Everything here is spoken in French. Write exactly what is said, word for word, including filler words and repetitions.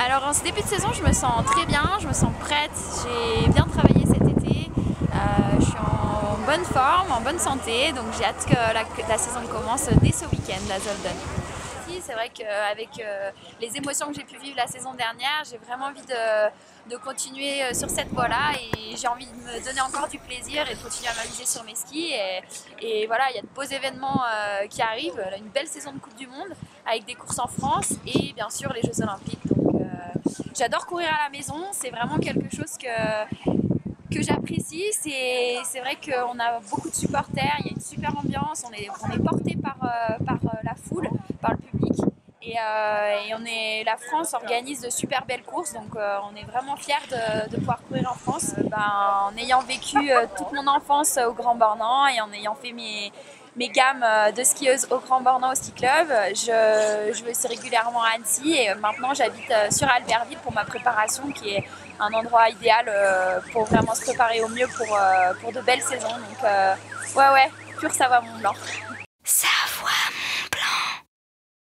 Alors en ce début de saison, je me sens très bien, je me sens prête, j'ai bien travaillé cet été, euh, je suis en bonne forme, en bonne santé, donc j'ai hâte que la, que la saison commence dès ce week-end, la Zolden. C'est vrai qu'avec euh, les émotions que j'ai pu vivre la saison dernière, j'ai vraiment envie de, de continuer sur cette voie-là et j'ai envie de me donner encore du plaisir et de continuer à m'amuser sur mes skis. Et, et voilà, il y a de beaux événements euh, qui arrivent, une belle saison de Coupe du Monde avec des courses en France et bien sûr les Jeux Olympiques. Donc euh, j'adore courir à la maison, c'est vraiment quelque chose que que j'apprécie. C'est vrai qu'on a beaucoup de supporters, il y a une super ambiance, on est, on est porté par, euh, par la foule, par le public. Et, euh, et on est, la France organise de super belles courses, donc euh, on est vraiment fiers de, de pouvoir courir en France. Euh, ben, en ayant vécu euh, toute mon enfance au Grand Bornand et en ayant fait mes, mes gammes de skieuse au Grand Bornand au ski club, je, je vais aussi régulièrement à Annecy et maintenant j'habite sur Albertville pour ma préparation qui est un endroit idéal pour vraiment se préparer au mieux pour, pour de belles saisons. Donc euh, ouais ouais, pur ça va Mont Blanc.